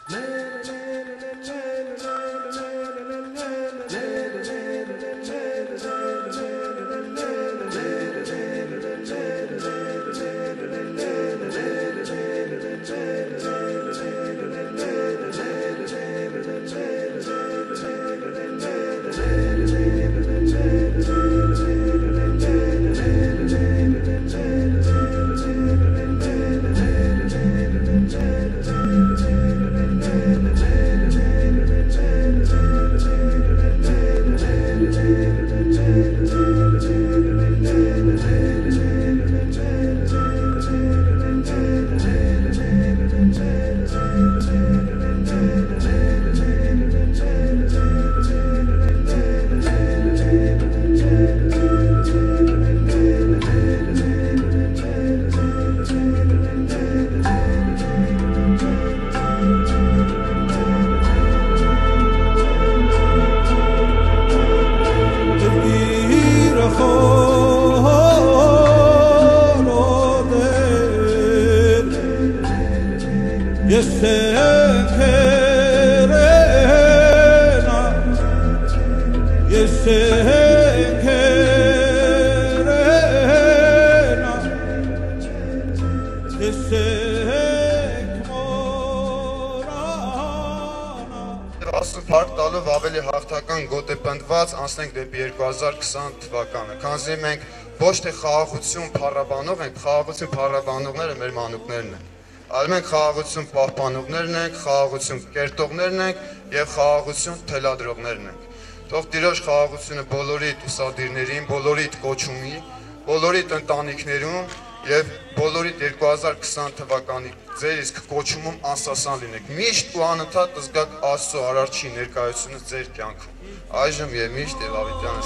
Անցնենք դեպի 2020 թվականը, քանզի մենք ոչ թե խաղաղություն փառաբանող ենք, խաղաղություն փառաբանողները մեր մանուկներն են, այլ մենք խաղաղություն պահպանողներն ենք, խաղաղություն կերտողներն ենք եւ խաղաղություն թելադրողներն ենք։ Թող Տիրոջ խաղաղությունը բոլորիդ ուսադիրներին, բոլորիդ կոչումի, բոլորիդ ընտանիքներում եւ բոլորիդ 2020 թվականի ձեր իսկ կոչումում անսասան լինեք։ Միշտ ու անընդհատ զգաք Աստծո արարչի ներկայությունը ձեր կյանքում։ Այժմ եւ միշտ եւ Ավետյանը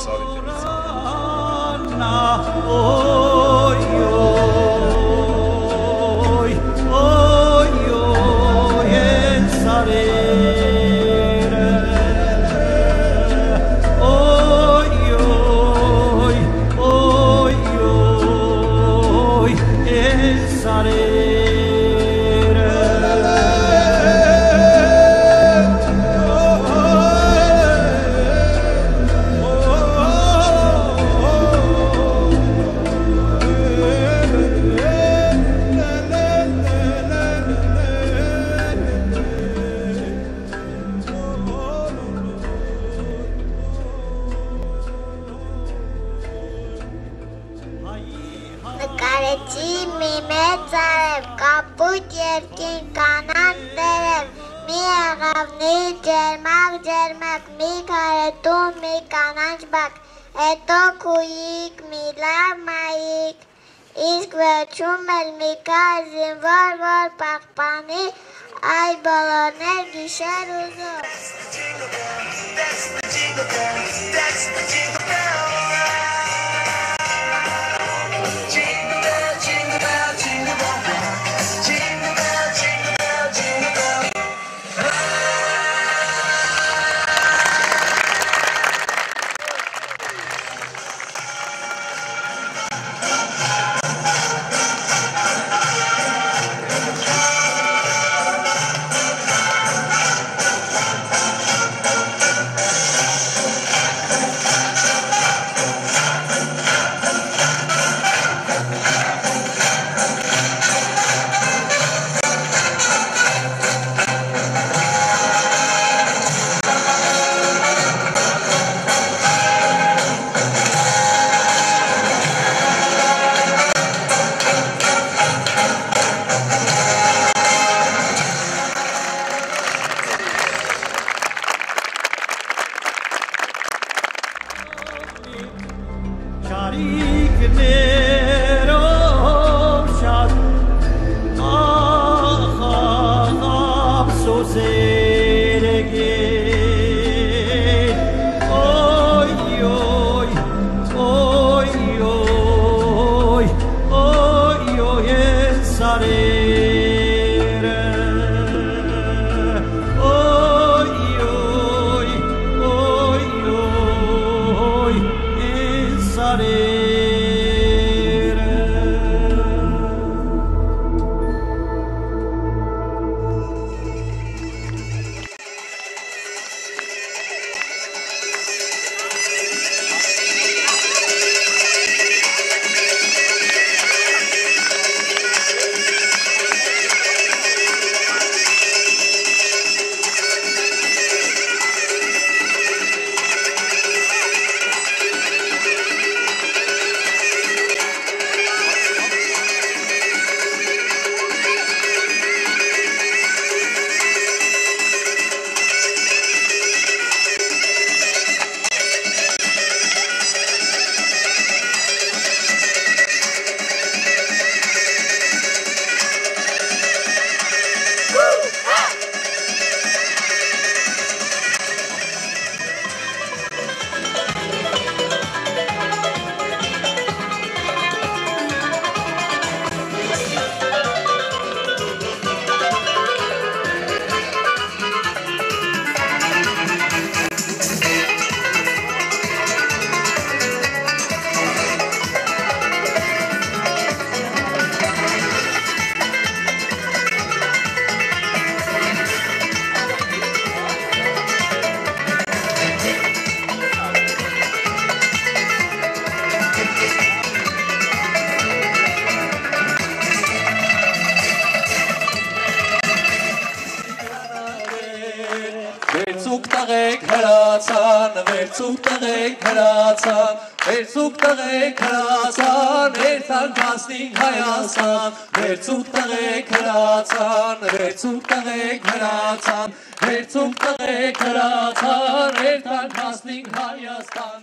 հրացան, վերցուկ տղենք հրացան, վերցուկ տղենք հրացան, երթանք հասնինք Հայաստան, վերցուկ տղենք հրացան, վերցուկ տղենք հրացան, վերցուկ տղենք հրացան, երթանք հասնինք Հայաստան։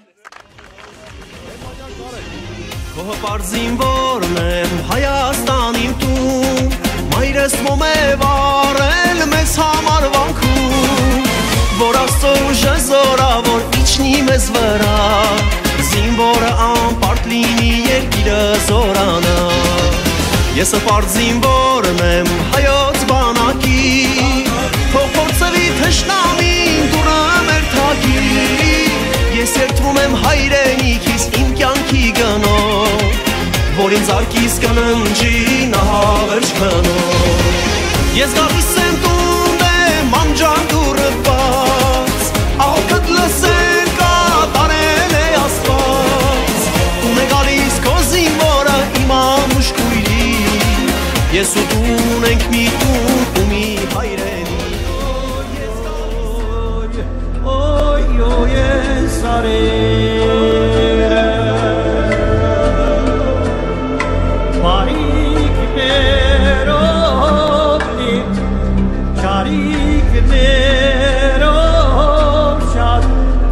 Քո պարզին որն եմ Հայաստան իմ տուն, մայրս մոմ է վարել մեզ համար վանքում, որ Աստծո ուժը զորավոր իջնի մեզ վրա, զինվորը անպարտ լինի երկիրը զորանա։ Ես պարզին որն եմ հայոց բանակի, թող փորձվի թշնամին դուրը մեր թագի, ես երդվում եմ հայրենիքիս իմ կյանքի գնով, որ ինձ արկիս կննջի նա հավերջ քնով։ Ես գալիս եմ տուն եմ անջան դուրը բաց, աղքդ լսեն կատարել է Աստված, տուն է գալիս քո զինվորը իմ անուշ քույրի, ես ու տուն ենք մի տուն ու մի հայրենի։ Օյ ես արերը բարիքներով լիք, չարիքներով շատ,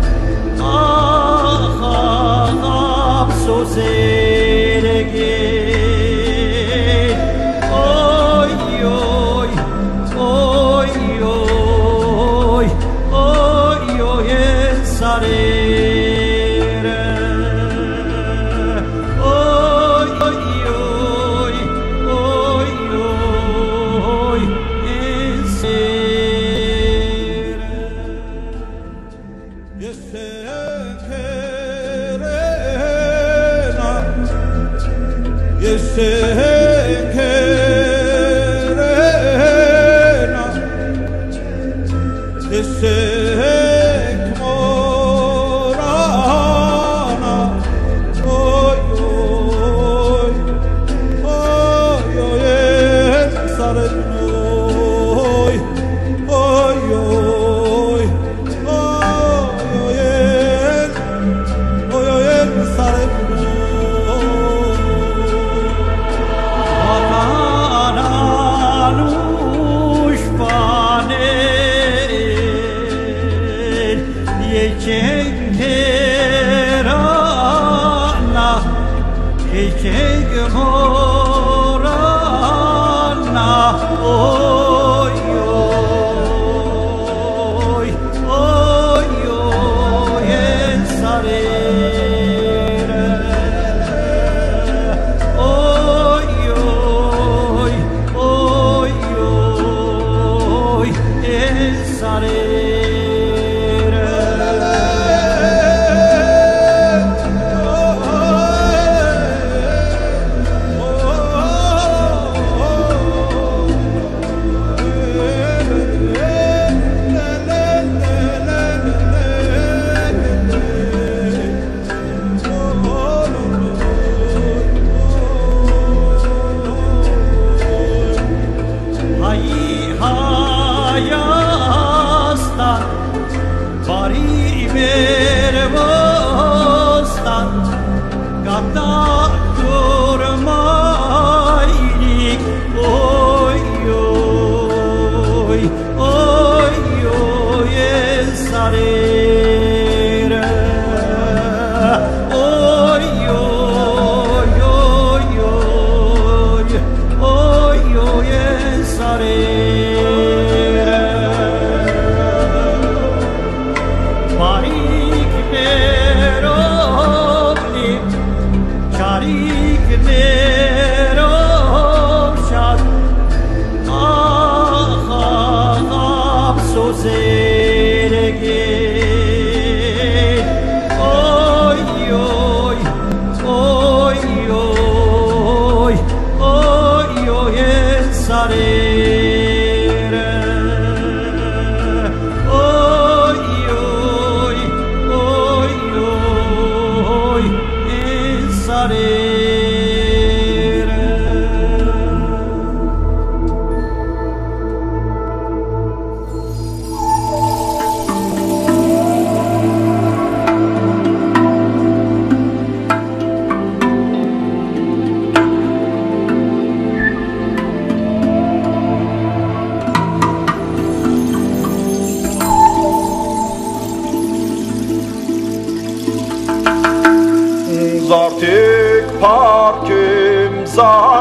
ախաղափսոսեր եկեն, օյ ես արերը,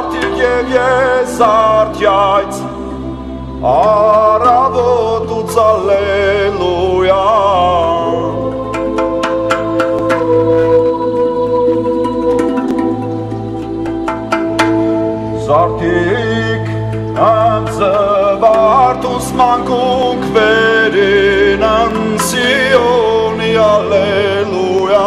Արդիկ և ես արդյայց Արավոտ ու ծալելույա Զարդիկ ընձվարդ ու սմանկունք վերին Սիոնի ալելույա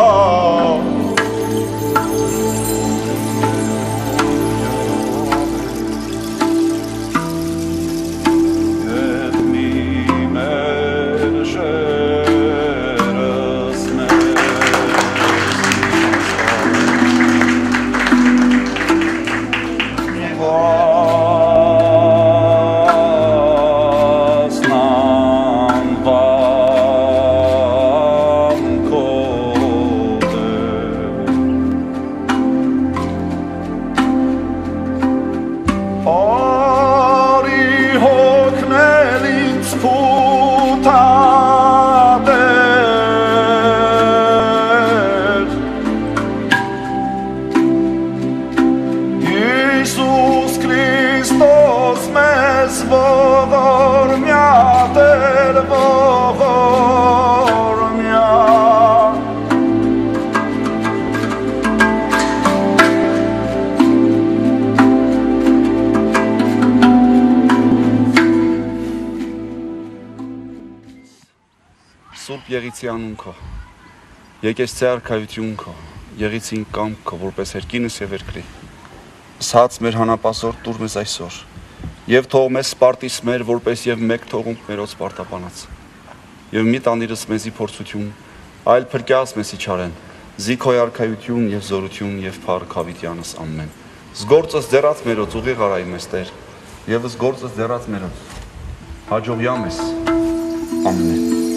Սուրբ Եղիցի անուն քո, եկես արքայություն քո, Եղիցին կամք քո, որպես երկինս եւ երկրի։ Սած մեր հանապասորդ տուր մեզ այսօր, եւ թող մեզ սպարտիս մեր, որպես եւ մեկ թողունք մերոց պարտապանած։ Եվ մի տանիրս մեզի փորձություն, այլ փրկյաս մեզի չարեն, զիքոյ արքայություն եւ զորություն եւ փառք հավիտյանս ամեն։ Զգործս դերած մերոց ուղիղ արայ մեզ Տեր, եւ զգործս դերած մերոց հաջողյա մեզ։ Ամեն։